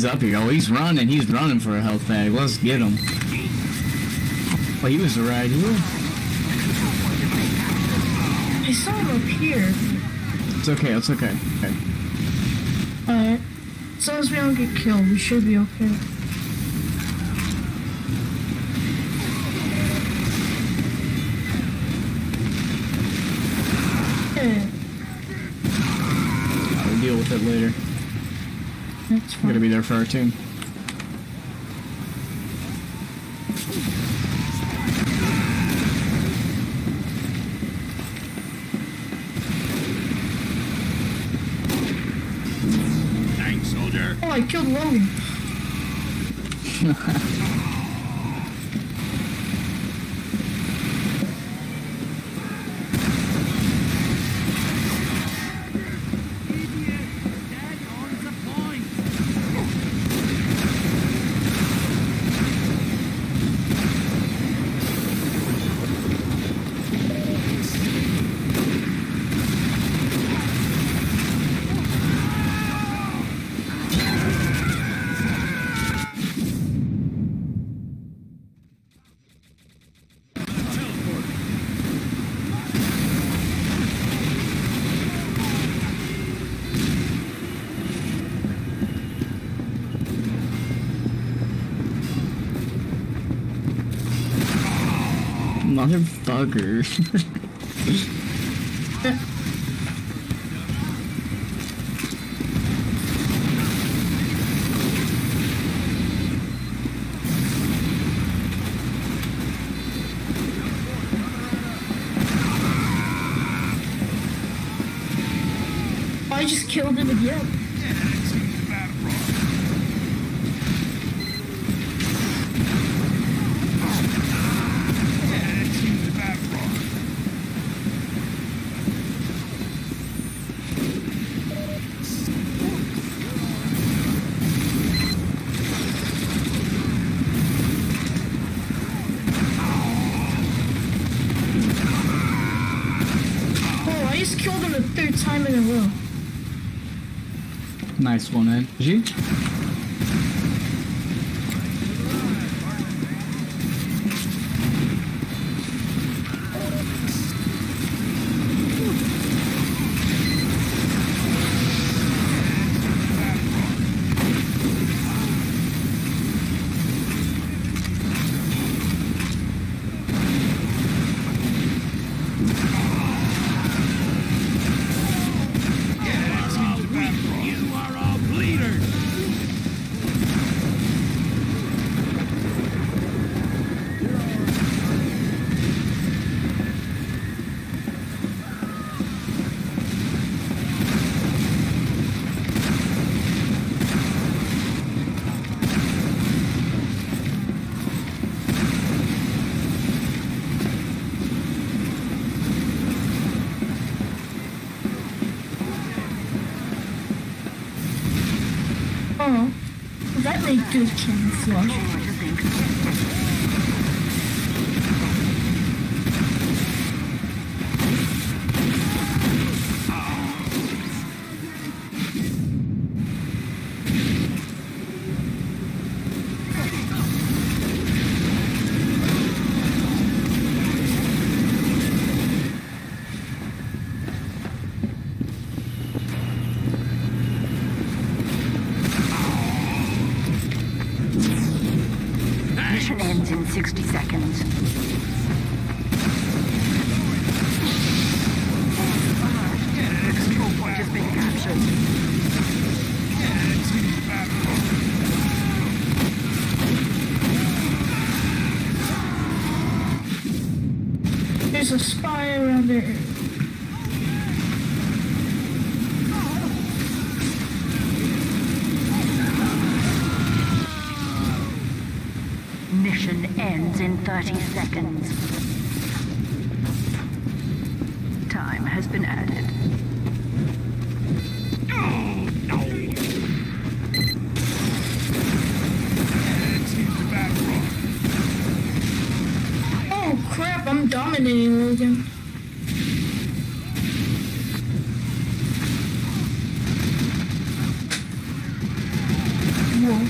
up here. Oh, he's running. He's running for a health bag. Let's get him. Oh, he was right here. I saw him up here. It's okay. It's okay. Okay. Alright. As long as we don't get killed, we should be okay. We'll deal with it later. That's fine. We're gonna be there for our team. Thanks, soldier. Oh, I killed Logan. Motherfucker. I just killed him again. Oh, I just killed him the third time in a row. Nice one, Ed. G? You are all bleeders. Oh, that made good camouflage. Mission ends in 60 seconds. Control point has been captured. There's a spy around there. Mission ends in 30 seconds. Time has been added. Oh crap, I'm dominating Logan. won't.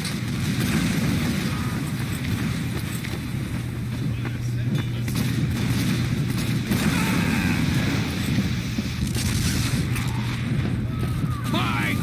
Fight!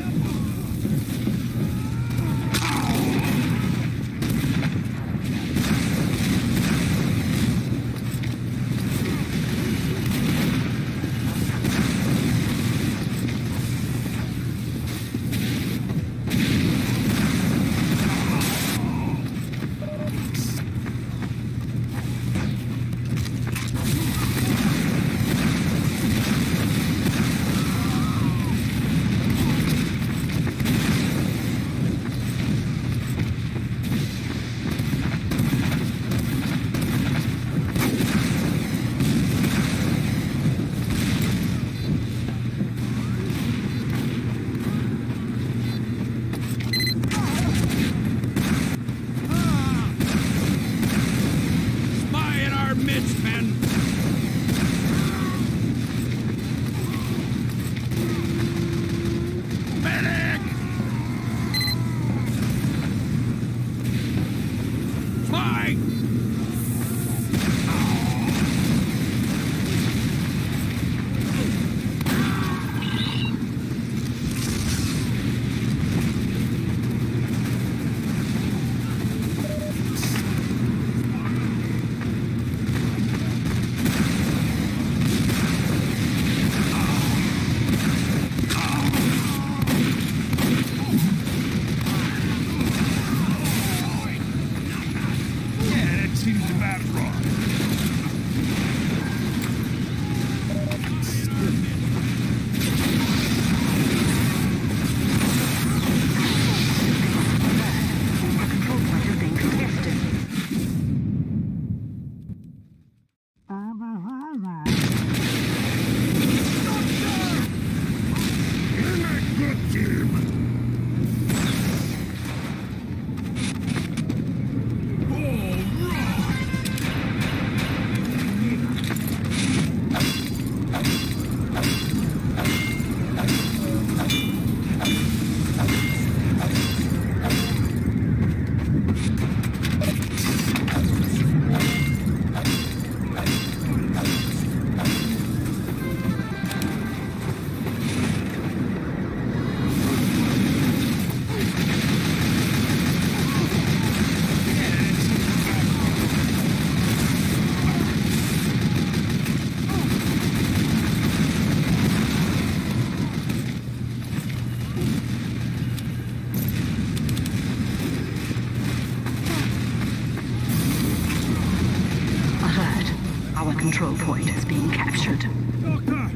control point is being captured. Doctor!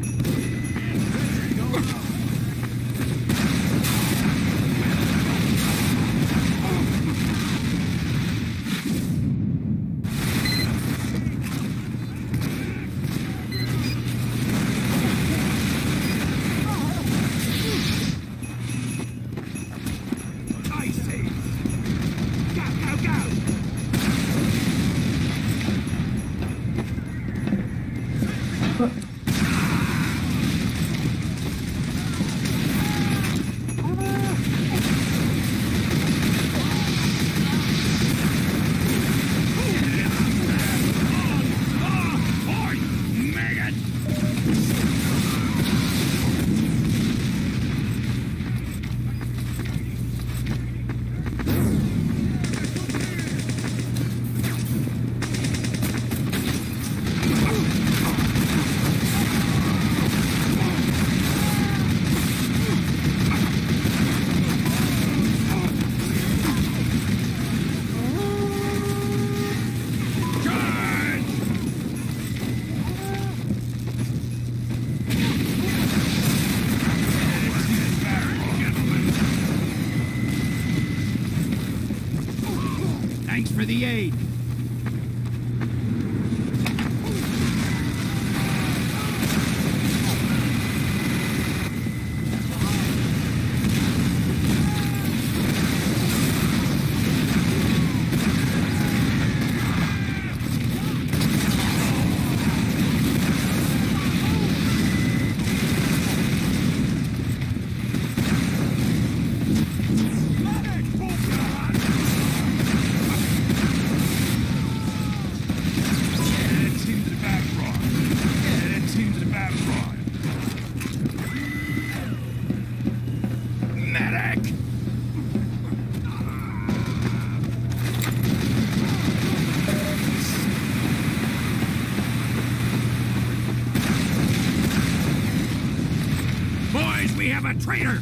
Thanks for the aid. have a traitor!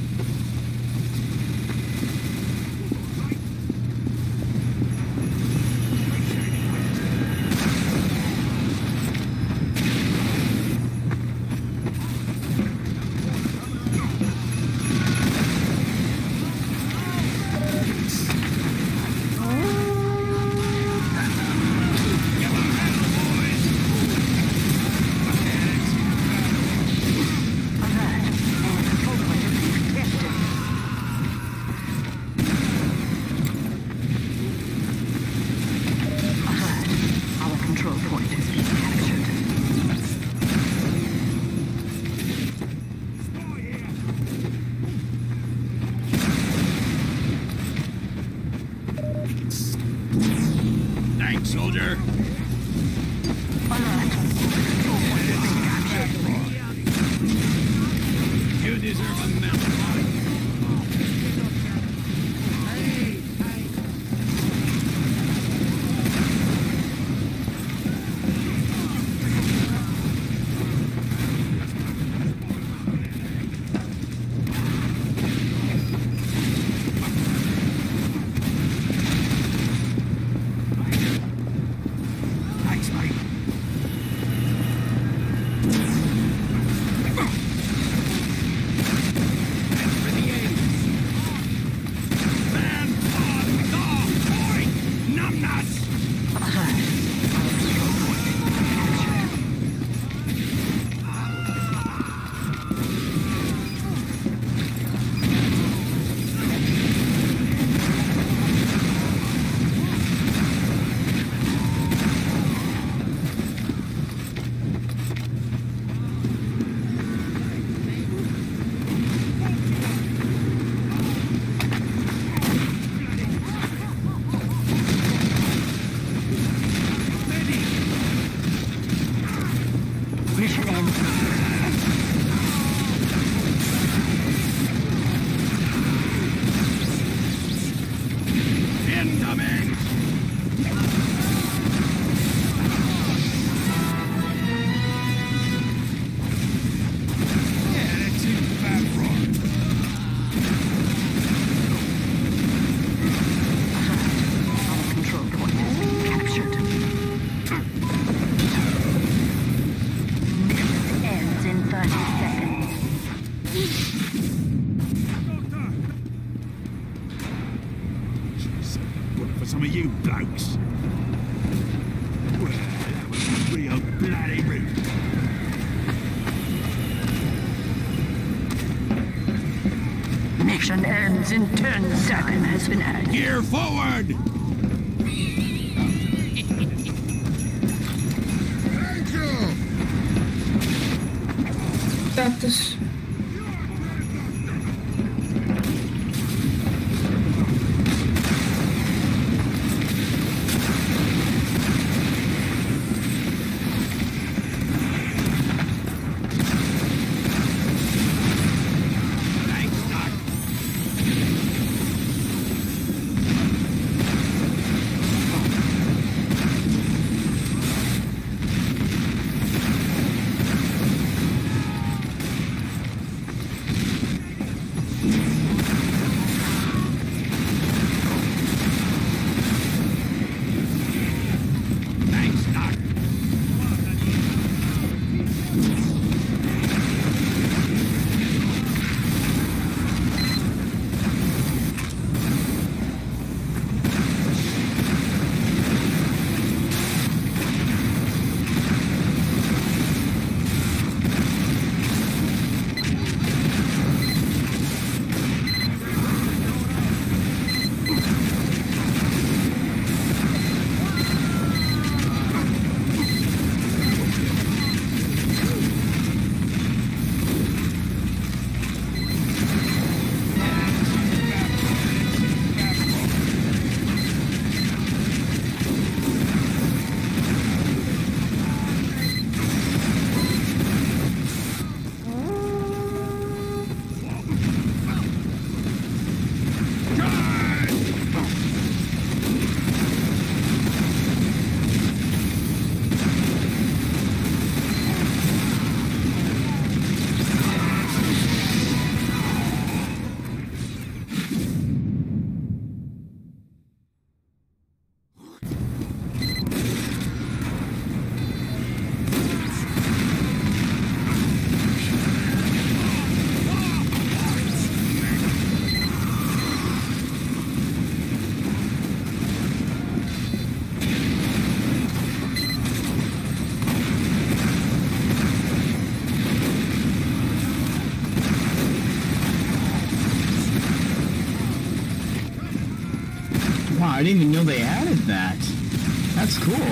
Soldier. You deserve a medal. Some of you blokes. Well, that was a real bloody route. Mission ends in 10 seconds has been added. Gear forward! Got this. Wow, I didn't even know they added that. That's cool.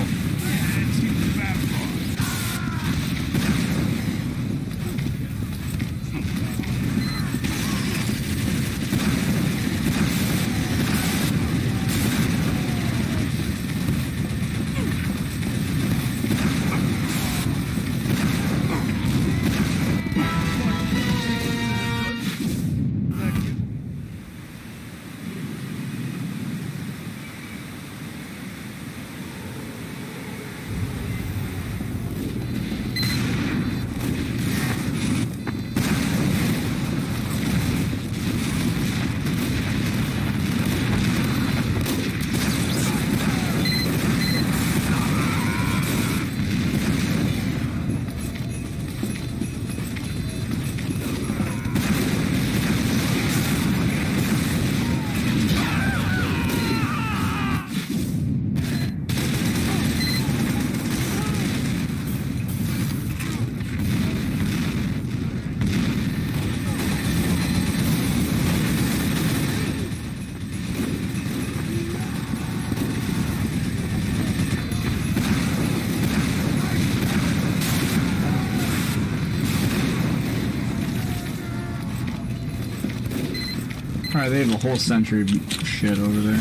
Alright, they have a whole century of shit over there.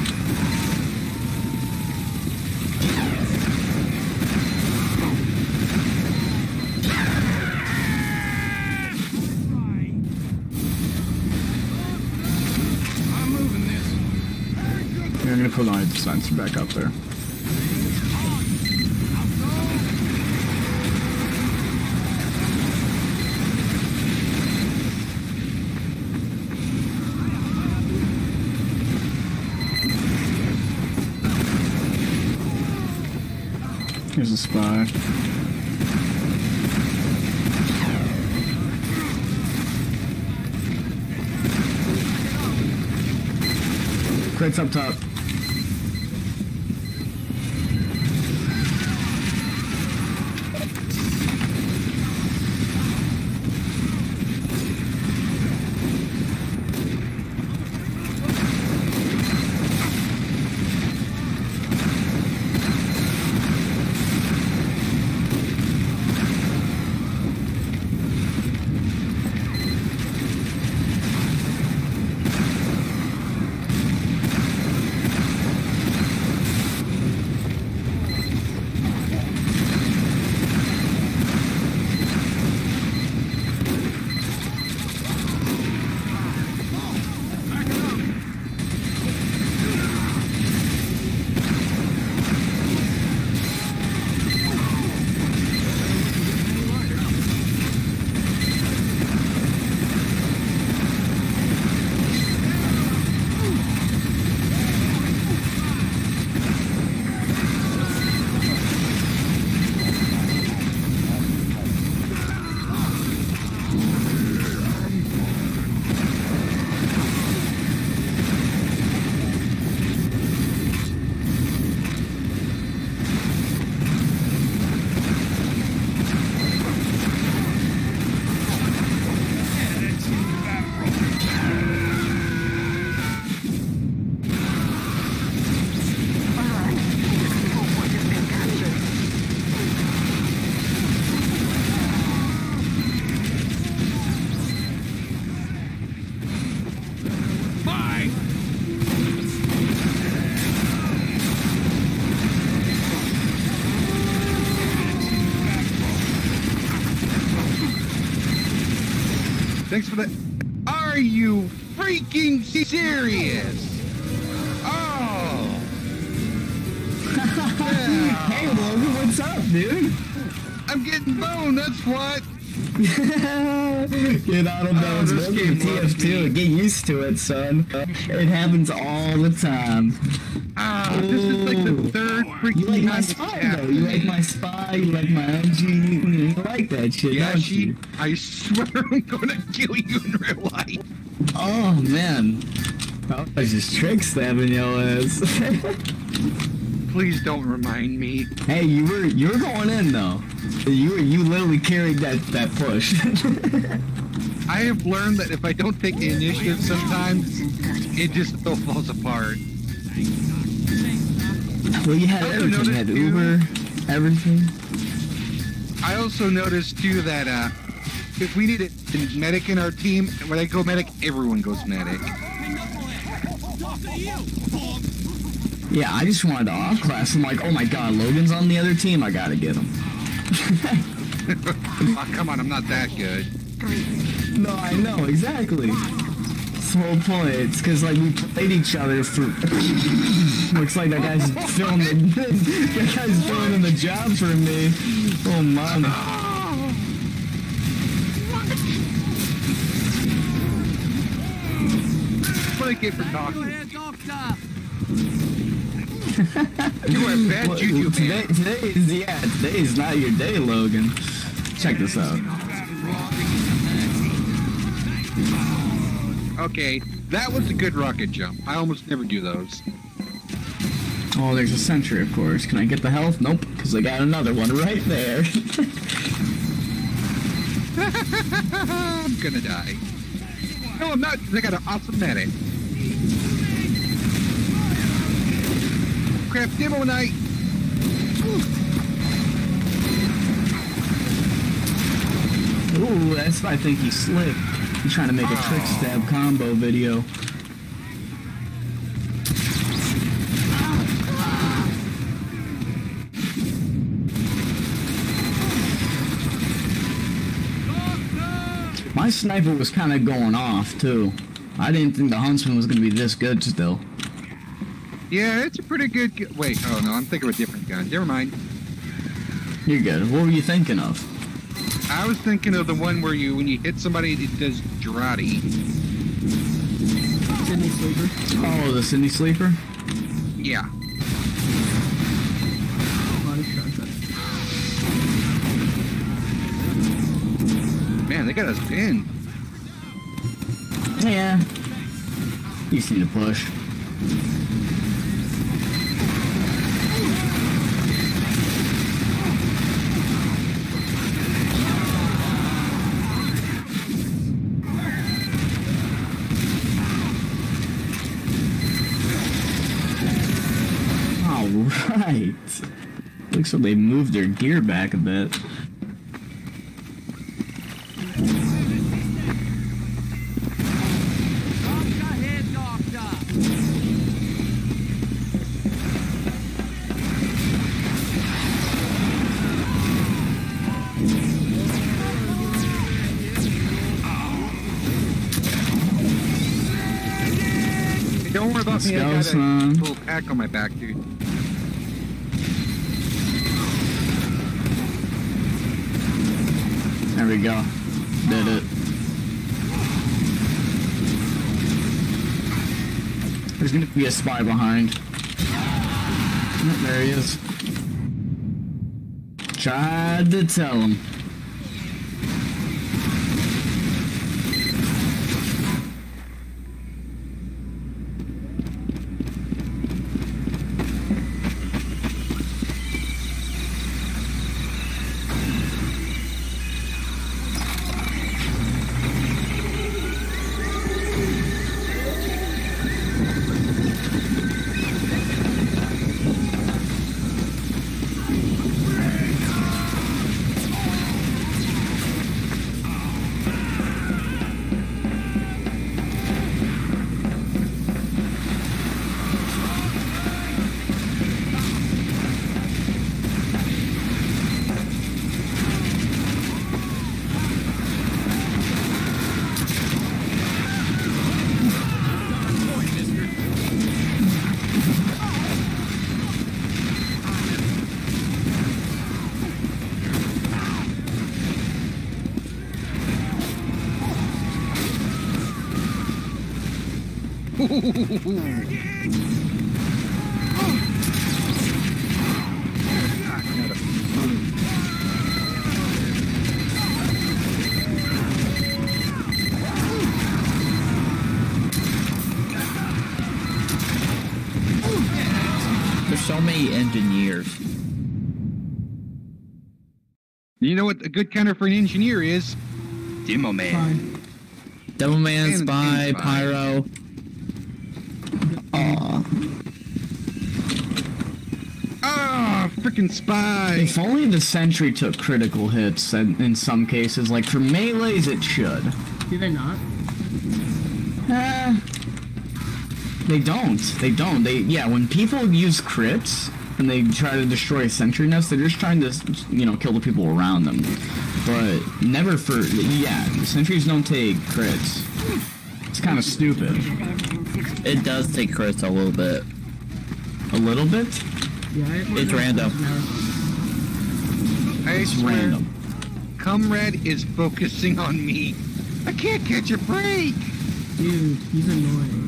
I'm moving this. Yeah, I'm gonna put my sensor back up there. Here's a spy. Crates up top. Thanks for that. Are you freaking serious? Oh! Yeah. Hey Logan, what's up, dude? I'm getting boned, that's what. Get out of those. This Welcome game to loves TF2. me. Get used to it, son. It happens all the time. This is like the third freaking You like my time it's spy, though. happening. You like my spy. You like my MG. You like that shit, Yeah, don't you? I swear I'm gonna kill you in real life. Oh man, I was just trick stabbing your ass. Please don't remind me. Hey, you were going in though. You literally carried that push. I have learned that if I don't take the initiative sometimes, it just all falls apart. Well, you had everything. You had Uber, everything. I also noticed too that if we need a medic in our team, when I go medic, everyone goes medic. Yeah, I just wanted to off class. I'm like, oh my god, Logan's on the other team. I gotta get him. Oh, come on, I'm not that good. No, I know exactly. That's the whole point. It's because like we played each other for. Looks like that guy's filming. That guy's filming the job for me. Oh man. What I get for talking? You are a bad juju man. Today is not your day, Logan. Check this out. Okay, that was a good rocket jump. I almost never do those. Oh, there's a sentry, of course. Can I get the health? Nope, because I got another one right there. I'm gonna die. No, I'm not, because I got an awesome medic. Crap, demo night! Ooh, that's why I think he's slick. He's trying to make a trick stab combo video. My sniper was kind of going off, too. I didn't think the Huntsman was going to be this good still. Yeah, it's a pretty good wait, oh no, I'm thinking of a different gun. Never mind. You're good. What were you thinking of? I was thinking of the one where when you hit somebody, it does Girardi. Sydney Sleeper. Oh, the Sydney Sleeper? Yeah. Man, they got us pinned. Yeah. You just need to push. Alright. Looks like they moved their gear back a bit. Don't worry about me, I got a full pack on my back, dude. There we go. Did it. There's gonna be a spy behind. Oh, there he is. Tried to tell him. There's so many engineers. You know what a good counter for an engineer is? Demo man. Devilman, Spy, Pyro. Aw. freaking spy. If only the sentry took critical hits in some cases. Like for melees, it should. Do they not? They don't. Yeah, when people use crits and they try to destroy a sentry nest, they're just trying to, kill the people around them. But never for, sentries don't take crits. It's kind of stupid. It does take crits a little bit. A little bit? Yeah, It's random. I It's swear, random. Comrade is focusing on me. I can't catch a break. Dude, he's annoying.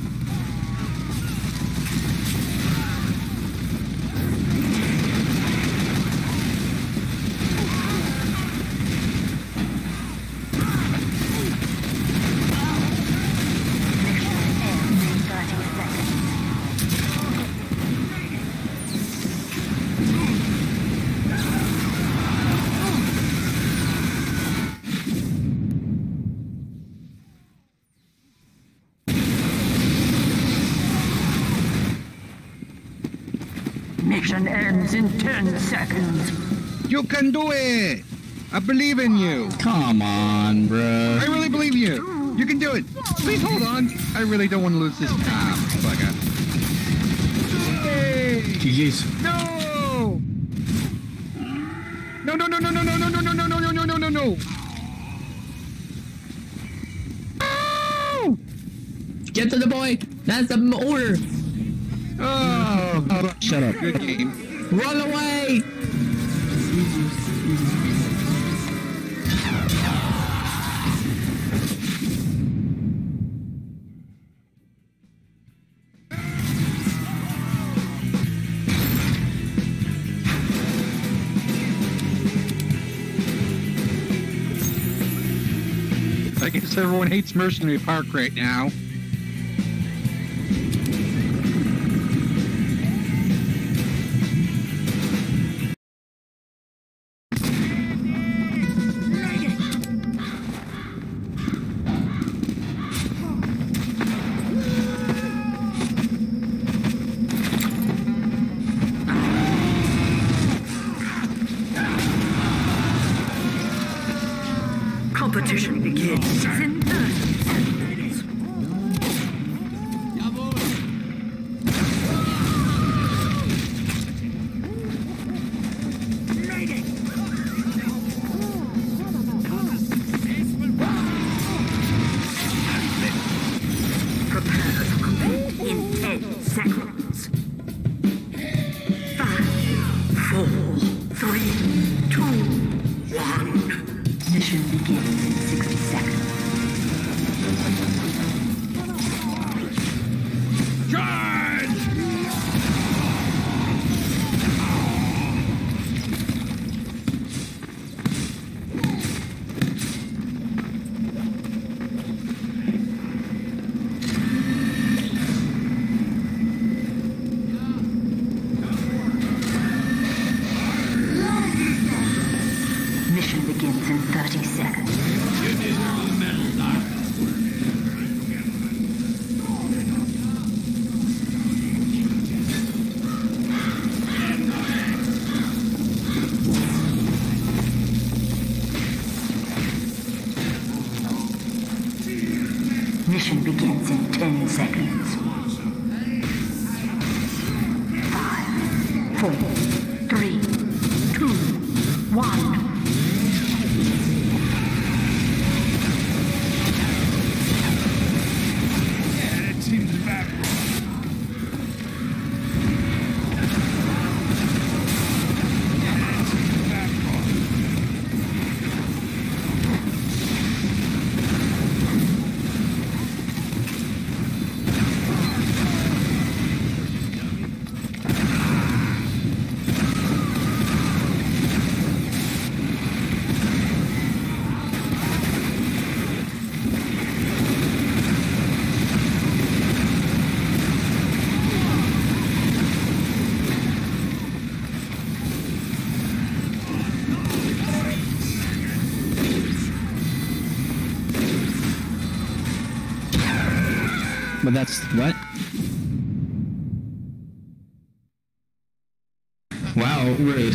Mission ends in 10 seconds. You can do it. I believe in you. Come on, I bruh. really believe you. You can do it. Please hold on. I really don't want to lose this time, bugger. Hey! GG's. No! No, no, no, no, no, no, no, no, no, no, no, no, no, no, no, no. Oh! Get to the point! That's the order! Oh, Shut up. good game. Run away! I guess everyone hates Mercenary Park right now. Competition begins in 30 seconds. Prepare to compete in 10 seconds. 5, 4, 3, 2, 1. Mission begins in 60 seconds. Mission begins in 30 seconds. Mission begins in 10 seconds. 5, 4, 3, 2, 1. It's in the back. But that's what? Wow, rude.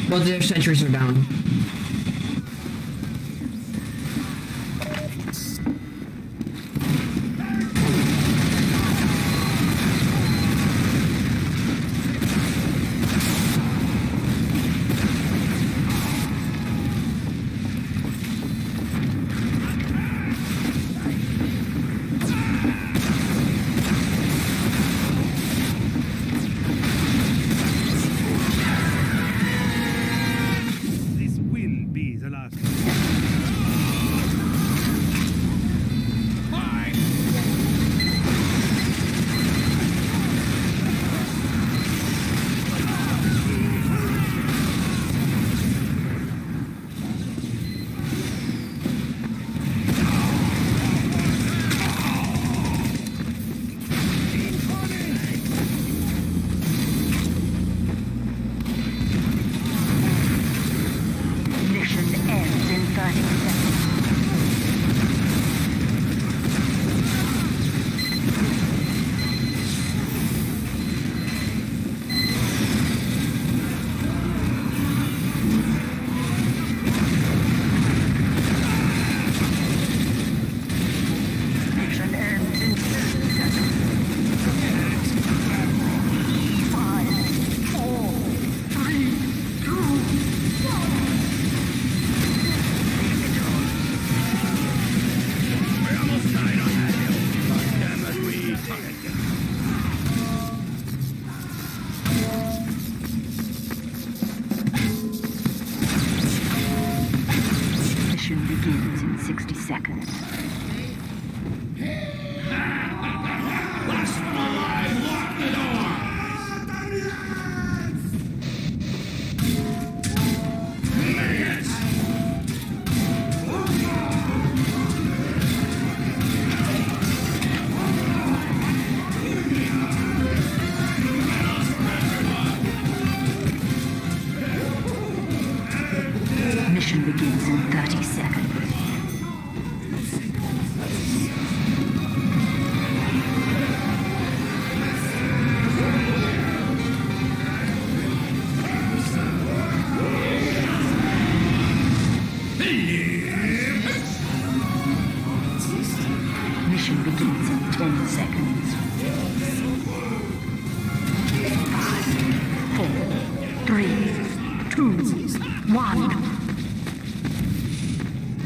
Both of their sentries are down. This will be the last. Mission ends in 30 seconds. Mission ends in 30 seconds. 5, 4, 3, 2, 1. We almost died on that hill. Damn it, we took it. Mission begins in 60 seconds. Mission begins in 30 seconds. Mission begins in 10 seconds. 5, 4, 3, 2, 1.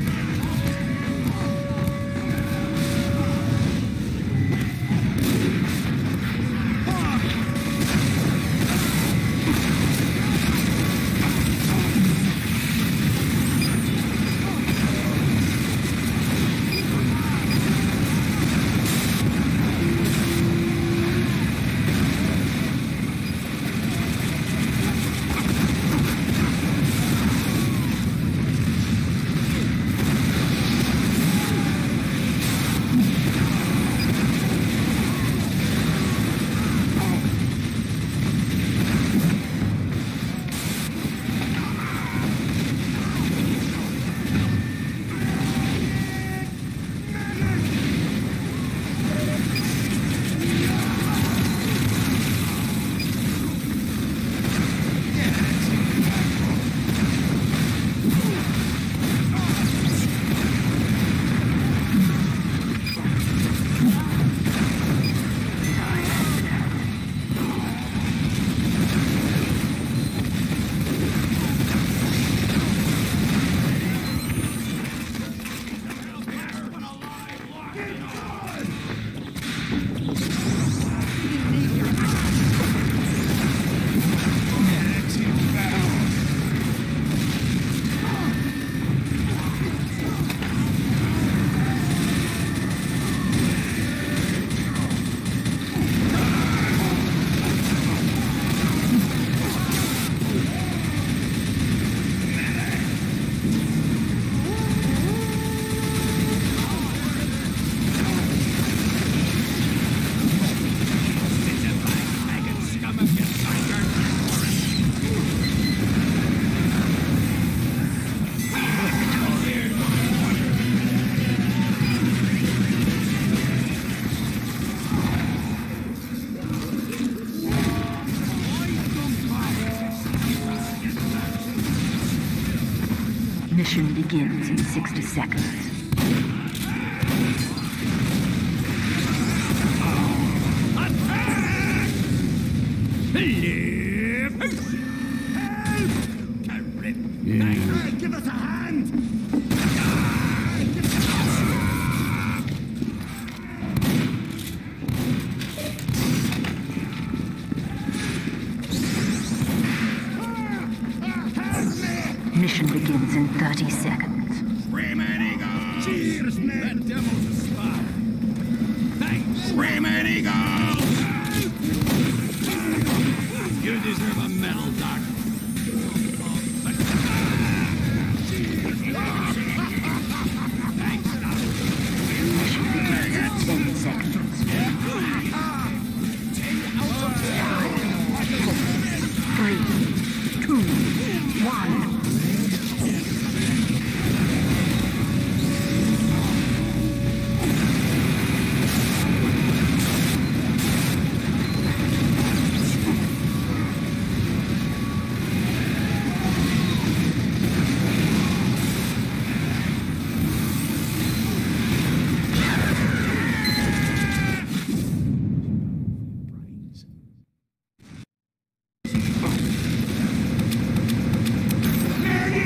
Mission begins in 60 seconds. Give us a hand! Mission begins in 30 seconds. Screaming Eagle! Cheers, man! That demo's a spy! Hey, Screaming Eagle! You deserve a medal, Doc. Mission begins in 10 seconds. 3, 2, 1. Ready!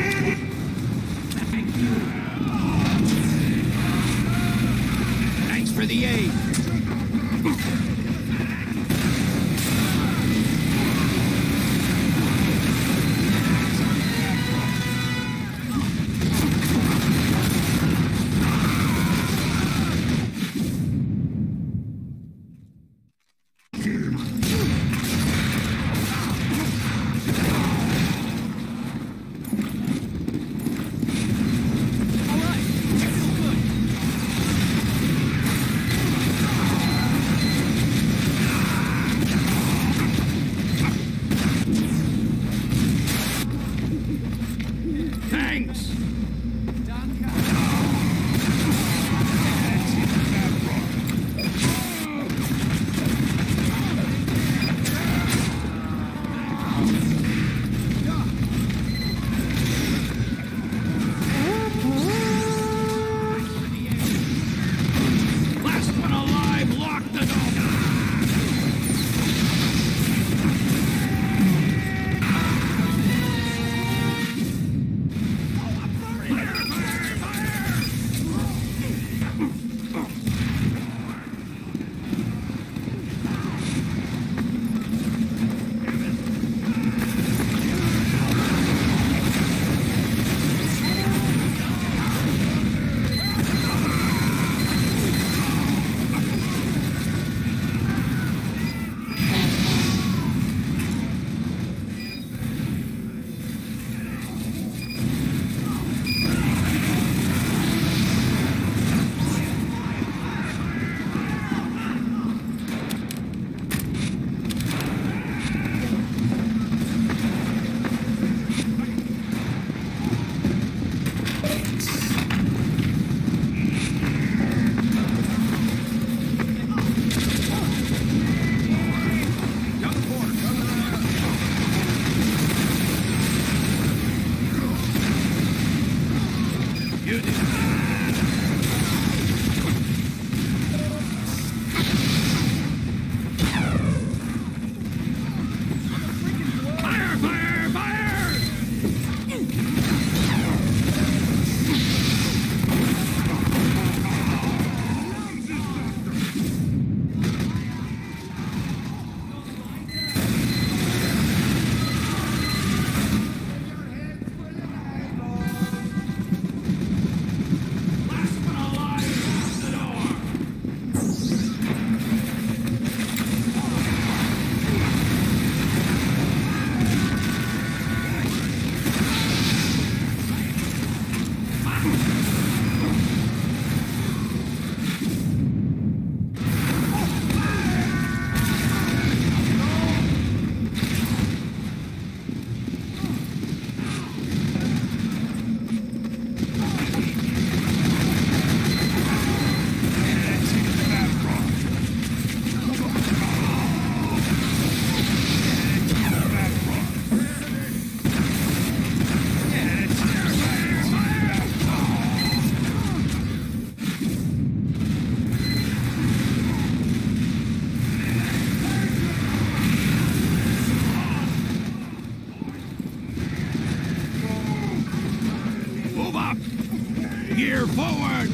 Fire forward!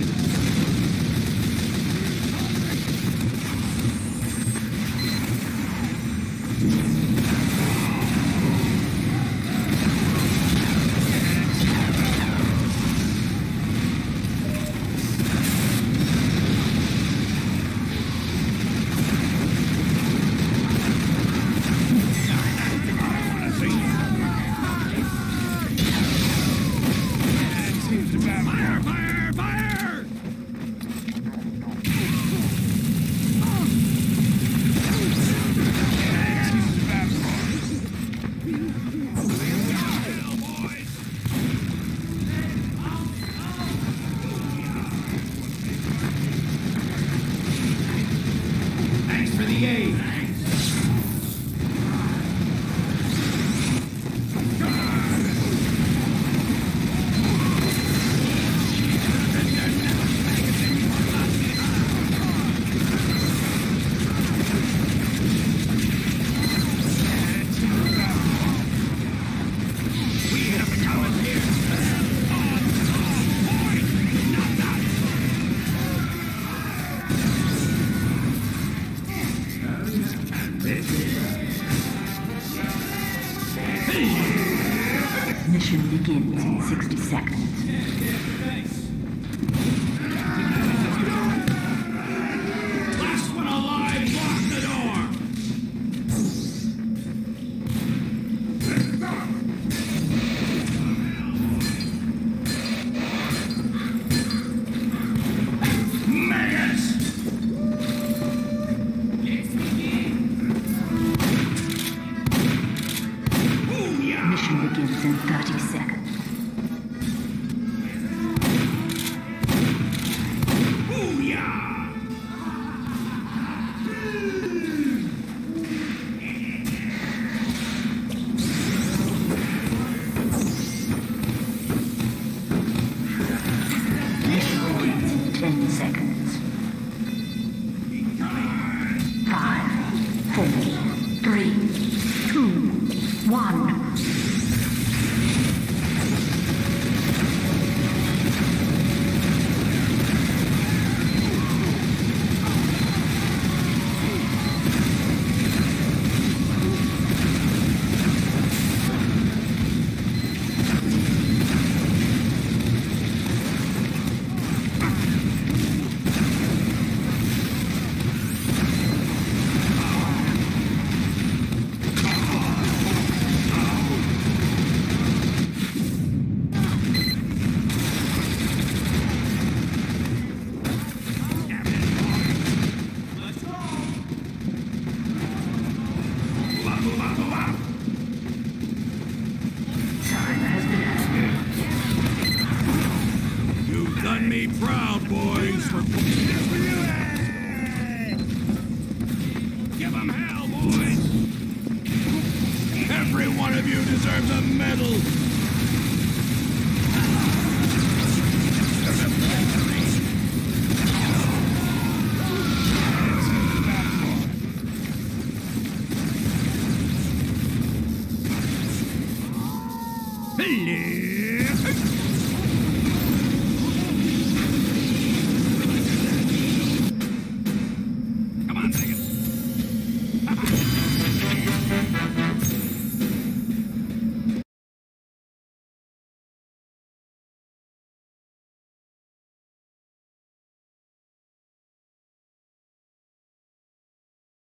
Fire! Fire! Fire! Thanks for the aid. Mission begins in 60 seconds. Last one alive, lock the door! Megas! Mission begins in 30 seconds. Booyah! Mission begins in 10 seconds. 5, 4, 3, 2, 1. You've done me proud, boys. Give 'em hell, boys. Every one of you deserves a medal. Hello.